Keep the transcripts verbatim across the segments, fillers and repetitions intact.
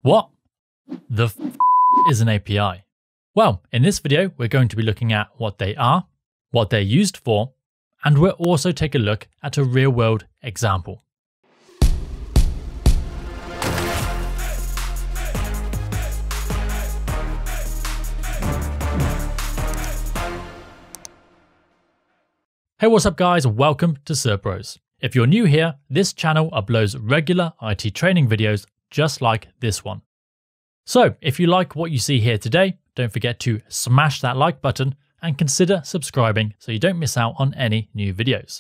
What the f is an A P I? Well, in this video, we're going to be looking at what they are, what they're used for, and we'll also take a look at a real-world example. Hey, what's up guys? Welcome to Certbros. If you're new here, this channel uploads regular I T training videos just like this one. So if you like what you see here today, don't forget to smash that like button and consider subscribing so you don't miss out on any new videos.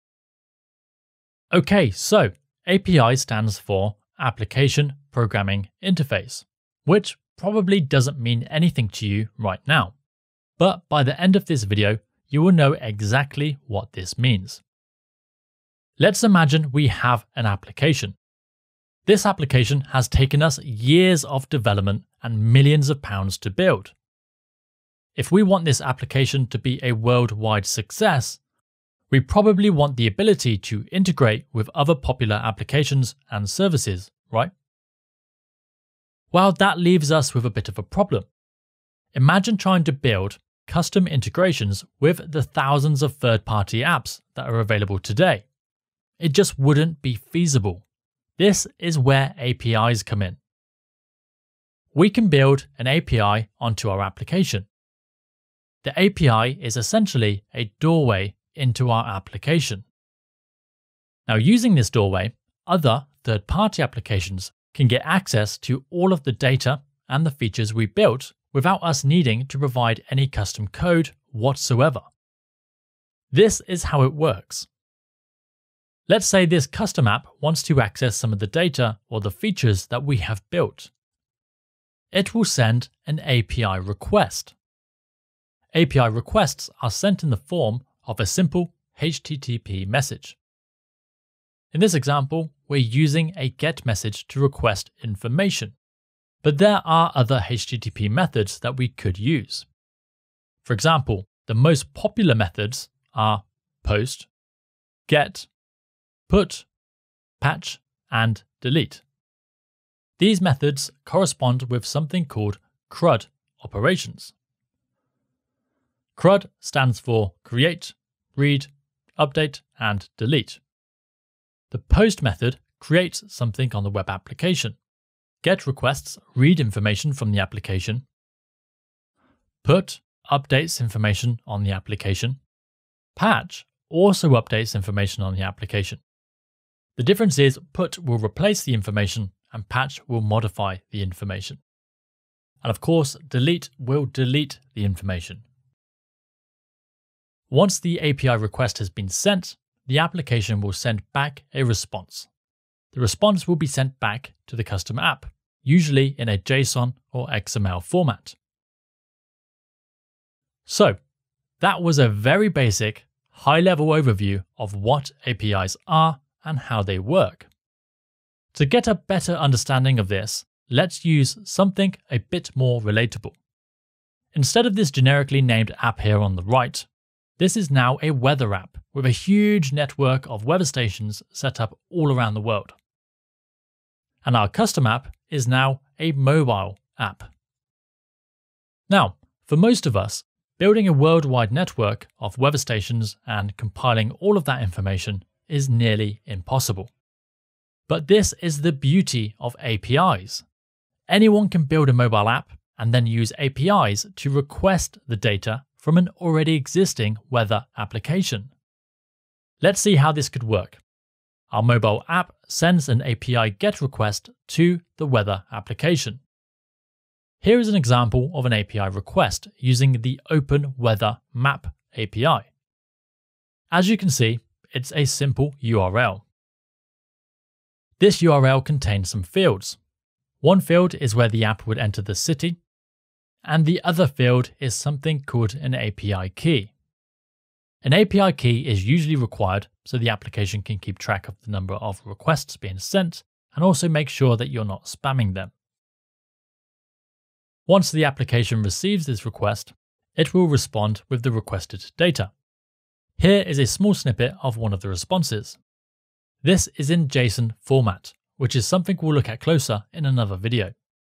Okay, so A P I stands for Application Programming Interface, which probably doesn't mean anything to you right now. But by the end of this video, you will know exactly what this means. Let's imagine we have an application. This application has taken us years of development and millions of pounds to build. If we want this application to be a worldwide success, we probably want the ability to integrate with other popular applications and services, right? Well, that leaves us with a bit of a problem. Imagine trying to build custom integrations with the thousands of third-party apps that are available today. It just wouldn't be feasible. This is where A P Is come in. We can build an A P I onto our application. The A P I is essentially a doorway into our application. Now, using this doorway, other third-party applications can get access to all of the data and the features we built without us needing to provide any custom code whatsoever. This is how it works. Let's say this custom app wants to access some of the data or the features that we have built. It will send an A P I request. A P I requests are sent in the form of a simple H T T P message. In this example, we're using a GET message to request information, but there are other H T T P methods that we could use. For example, the most popular methods are POST, GET, PUT, PATCH, and DELETE. These methods correspond with something called CRUD operations. CRUD stands for create, read, update, and delete. The POST method creates something on the web application. GET requests read information from the application. PUT updates information on the application. PATCH also updates information on the application. The difference is PUT will replace the information and PATCH will modify the information. And of course, delete will delete the information. Once the A P I request has been sent, the application will send back a response. The response will be sent back to the custom app, usually in a JSON or X M L format. So, that was a very basic, high-level overview of what A P Is are and how they work. To get a better understanding of this, let's use something a bit more relatable. Instead of this generically named app here on the right, this is now a weather app with a huge network of weather stations set up all around the world. And our custom app is now a mobile app. Now, for most of us, building a worldwide network of weather stations and compiling all of that information is nearly impossible. But this is the beauty of A P Is. Anyone can build a mobile app and then use A P Is to request the data from an already existing weather application. Let's see how this could work. Our mobile app sends an A P I GET request to the weather application. Here is an example of an A P I request using the Open Weather Map A P I. As you can see, it's a simple U R L. This U R L contains some fields. One field is where the app would enter the city, and the other field is something called an A P I key. An A P I key is usually required so the application can keep track of the number of requests being sent and also make sure that you're not spamming them. Once the application receives this request, it will respond with the requested data. Here is a small snippet of one of the responses. This is in JSON format, which is something we'll look at closer in another video.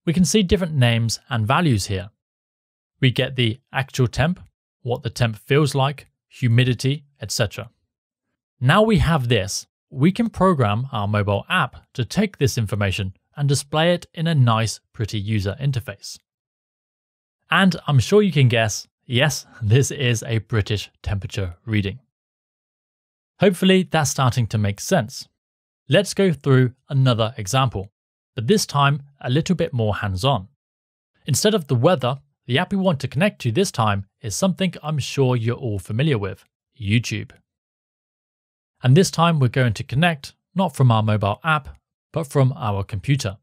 we can see different names and values here. We get the actual temp, what the temp feels like, humidity, et cetera. Now we have this, we can program our mobile app to take this information and display it in a nice, pretty user interface. And I'm sure you can guess, yes, this is a British temperature reading. Hopefully that's starting to make sense. Let's go through another example, but this time a little bit more hands-on. Instead of the weather, the app we want to connect to this time is something I'm sure you're all familiar with, YouTube. And this time we're going to connect not from our mobile app, but from our computer.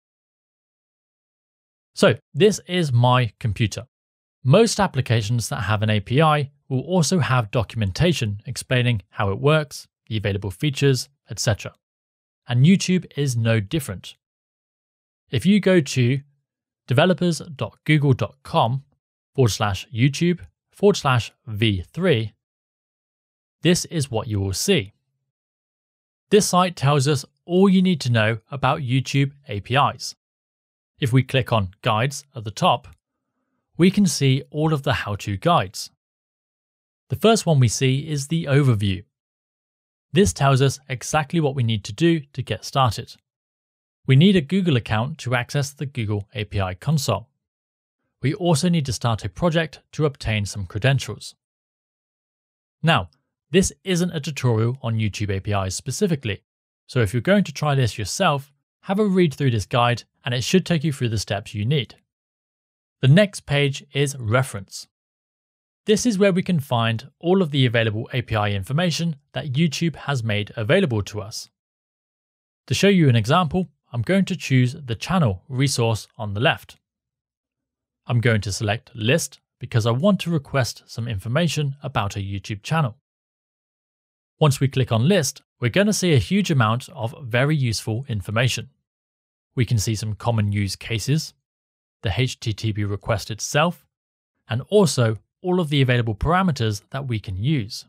So this is my computer. Most applications that have an A P I will also have documentation explaining how it works, the available features, et cetera. And YouTube is no different. If you go to developers.google.com forward slash YouTube forward slash v3, this is what you will see. This site tells us all you need to know about YouTube A P Is. If we click on Guides at the top, we can see all of the how-to guides. The first one we see is the overview. This tells us exactly what we need to do to get started. We need a Google account to access the Google A P I console. We also need to start a project to obtain some credentials. Now, this isn't a tutorial on YouTube A P Is specifically, so if you're going to try this yourself, have a read through this guide and it should take you through the steps you need. The next page is Reference. This is where we can find all of the available A P I information that YouTube has made available to us. To show you an example, I'm going to choose the channel resource on the left. I'm going to select List because I want to request some information about a YouTube channel. Once we click on List, we're going to see a huge amount of very useful information. We can see some common use cases, the H T T P request itself, and also all of the available parameters that we can use.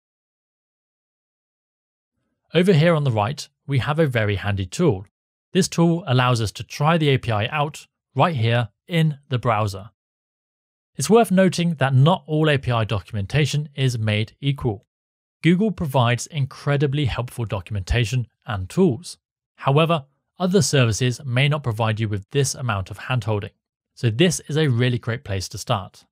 Over here on the right, we have a very handy tool. This tool allows us to try the A P I out right here in the browser. It's worth noting that not all A P I documentation is made equal. Google provides incredibly helpful documentation and tools. However, other services may not provide you with this amount of handholding, so this is a really great place to start.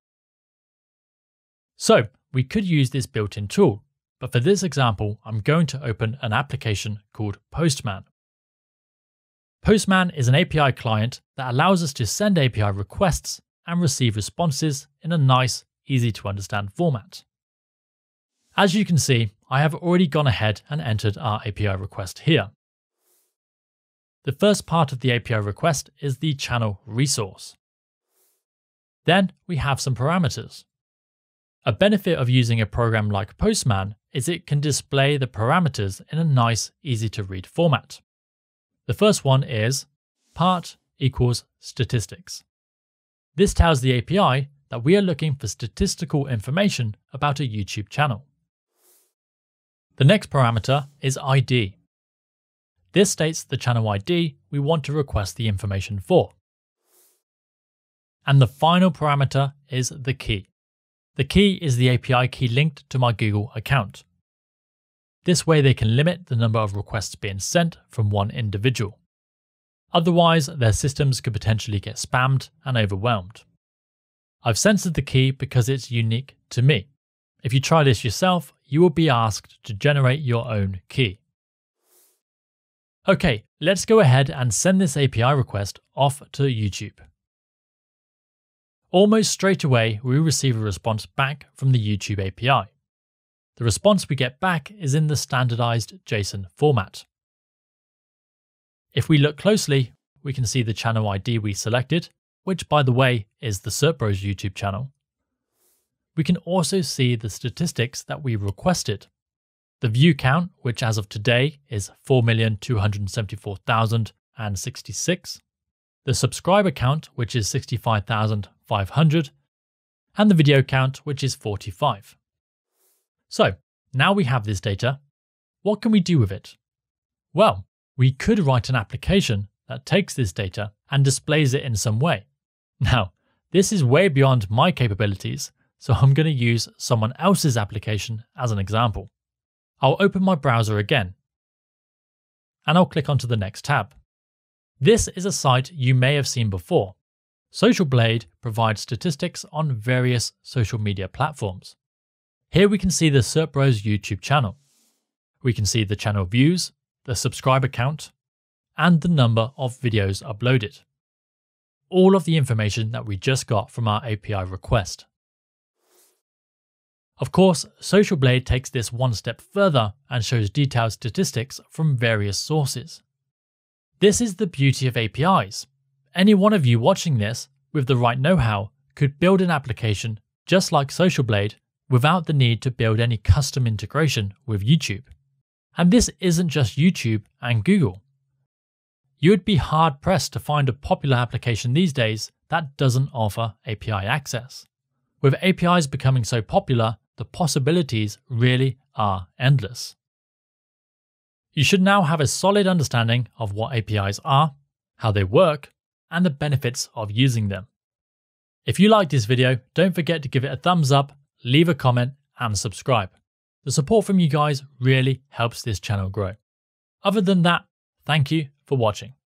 So, we could use this built-in tool, but for this example, I'm going to open an application called Postman. Postman is an A P I client that allows us to send A P I requests and receive responses in a nice, easy to understand format. As you can see, I have already gone ahead and entered our A P I request here. The first part of the A P I request is the channel resource. Then we have some parameters. A benefit of using a program like Postman is it can display the parameters in a nice, easy to read format. The first one is part equals statistics. This tells the A P I that we are looking for statistical information about a YouTube channel. The next parameter is I D. This states the channel I D we want to request the information for. And the final parameter is the key. The key is the A P I key linked to my Google account. This way they can limit the number of requests being sent from one individual. Otherwise, their systems could potentially get spammed and overwhelmed. I've censored the key because it's unique to me. If you try this yourself, you will be asked to generate your own key. Okay, let's go ahead and send this A P I request off to YouTube. Almost straight away, we receive a response back from the YouTube A P I. The response we get back is in the standardized JSON format. If we look closely, we can see the channel I D we selected, which by the way is the CertBros YouTube channel. We can also see the statistics that we requested. The view count, which as of today is four million two hundred seventy-four thousand sixty-six, the subscriber count, which is sixty-five thousand five hundred, and the video count, which is forty-five. So now we have this data, what can we do with it? Well, we could write an application that takes this data and displays it in some way. Now, this is way beyond my capabilities, so I'm going to use someone else's application as an example. I'll open my browser again, and I'll click onto the next tab. This is a site you may have seen before. Social Blade provides statistics on various social media platforms. Here we can see the SERPRO's YouTube channel. We can see the channel views, the subscriber count, and the number of videos uploaded. All of the information that we just got from our A P I request. Of course, Social Blade takes this one step further and shows detailed statistics from various sources. This is the beauty of A P Is. Any one of you watching this with the right know-how could build an application just like Social Blade without the need to build any custom integration with YouTube. And this isn't just YouTube and Google. You would be hard pressed to find a popular application these days that doesn't offer A P I access. With A P Is becoming so popular, the possibilities really are endless. You should now have a solid understanding of what A P Is are, how they work, and the benefits of using them. If you liked this video, don't forget to give it a thumbs up, leave a comment, and subscribe. The support from you guys really helps this channel grow. Other than that, thank you for watching.